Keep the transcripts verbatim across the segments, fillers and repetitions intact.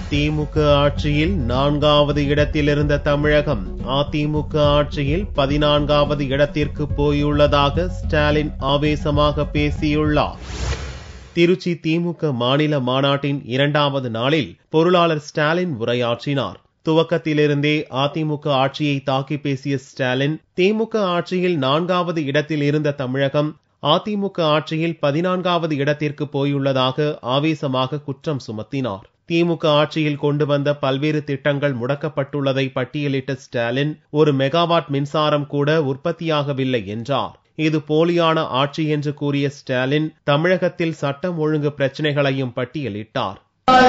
திமுக ஆட்சியில் நான்காவது இடத்தில் இருந்த தமிழகம் அதிமுக ஆட்சியில் பதினான்காவது இடத்திற்கு போயுள்ளதாக ஸ்டாலின் ஆவேசமாக பேசியுள்ளார். திருச்சி திமுக மாநில மாநாட்டின் இரண்டாவது நாளில் பொருளாளர் ஸ்டாலின் உரையாற்றினார். துவக்கத்திலிருந்தே அதிமுக ஆட்சியை தாக்கி பேசிய ஸ்டாலின், திமுக ஆட்சியில் நான்காவது இடத்தில் இருந்த தமிழகம் அதிமுக ஆட்சியில் பதினான்காவது இடத்திற்கு போயுள்ளதாக ஆவேசமாக குற்றம் சுமத்தினார். திமுக ஆட்சியில் கொண்டு வந்த பல்வேறு திட்டங்கள் முடக்கப்பட்டுள்ளதை பட்டியலிட்ட ஸ்டாலின், ஒரு மெகாவாட் மின்சாரம் கூட உற்பத்தியாகவில்லை என்றார். இது போலியான ஆட்சி என்று கூறிய ஸ்டாலின், தமிழகத்தில் சட்டம் ஒழுங்கு பிரச்சனைகளையும் பட்டியலிட்டார்.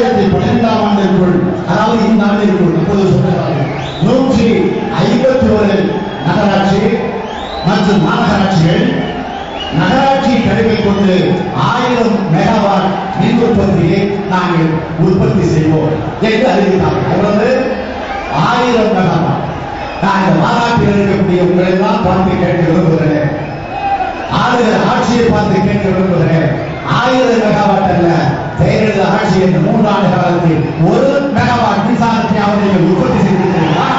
நூற்றி ஐம்பத்தி ஒரு நகராட்சி மற்றும் மாநகராட்சிகள் நகராட்சி கருவை கொண்டு ஆயிரம் மெகாவாட் மின் உற்பத்தியை நாங்கள் உற்பத்தி செய்வோம் என்று அறிவித்தார்கள். ஆயிரம் மெகாவாட். நாங்கள் மாநாட்டில் இருக்கக்கூடிய உங்களை எல்லாம் பார்த்து கேட்க விரும்புகிறேன். ஆளுகிற ஆட்சியை பார்த்து கேட்க விரும்புகிறேன். ஆயிரம் மெகாவாட் அல்ல, தேர்தல் ஆட்சி என்ற மூன்றாண்டு காலத்தில் ஒரு மெகாவாட் மின்சாரத்தை அவர்கள் உற்பத்தி செய்திருக்கிறீர்களா?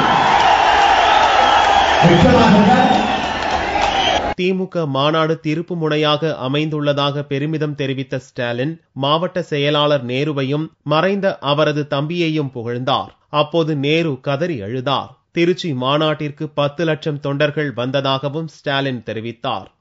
திமுக மாநாடு திருப்பு முனையாக அமைந்துள்ளதாக பெருமிதம் தெரிவித்த ஸ்டாலின், மாவட்ட செயலாளர் நேருவையும் மறைந்த அவரது தம்பியையும் புகழ்ந்தார். அப்போது நேரு கதறி அழுதார். திருச்சி மாநாட்டிற்கு பத்து லட்சம் தொண்டர்கள் வந்ததாகவும் ஸ்டாலின் தெரிவித்தார்.